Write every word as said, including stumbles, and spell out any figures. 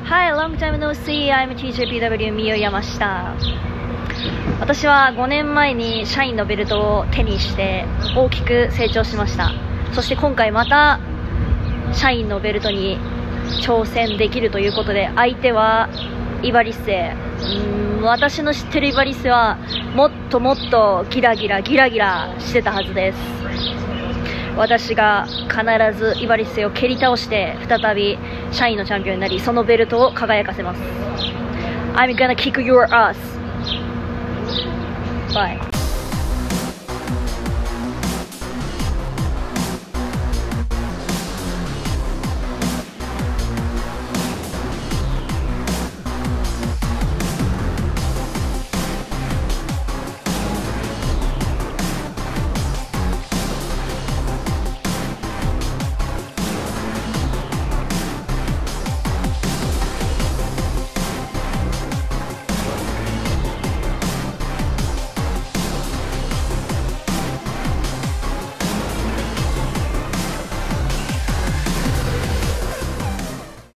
Hi, long time no see. I'm ティージェーピーダブリュー ミヨヤマシタ。私はごねんまえに社員のベルトを手にして大きく成長しました。そして今回また社員のベルトに挑戦できるということで、相手はイバリッセ。うーん、私の知ってるイバリッセはもっともっとギラギラギラギラしてたはずです。私が必ずイバリッセを蹴り倒して再び社員のチャンピオンになり、そのベルトを輝かせます。I'm gonna kick your ass. Bye.